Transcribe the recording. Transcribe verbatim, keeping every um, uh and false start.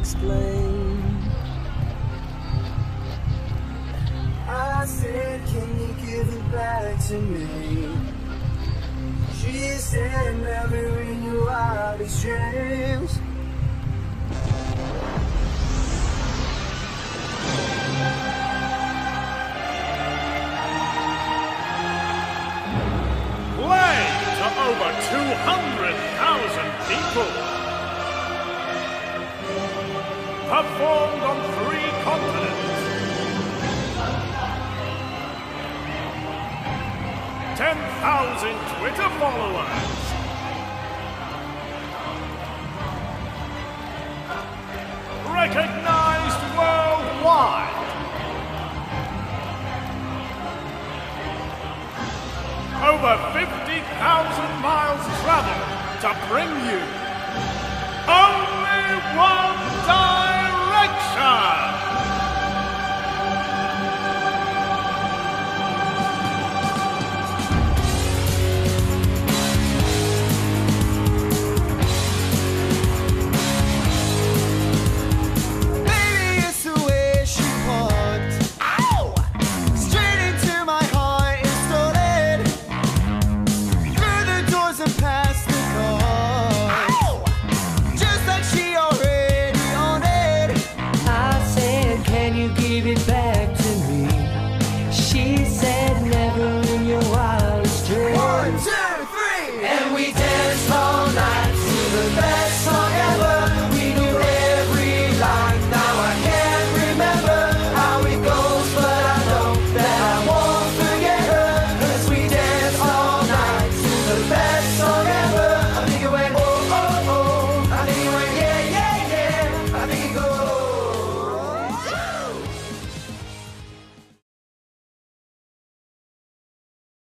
explain. I said, can you give it back to me? She said, never in your wildest dreams. Play to over two hundred thousand people. Performed on three continents. ten thousand Twitter followers. Recognized worldwide. Over fifty thousand miles traveled to bring you only one direction.